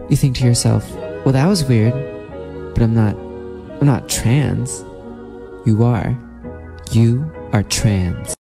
You think to yourself, well, that was weird, but I'm not trans. You are. You are trans.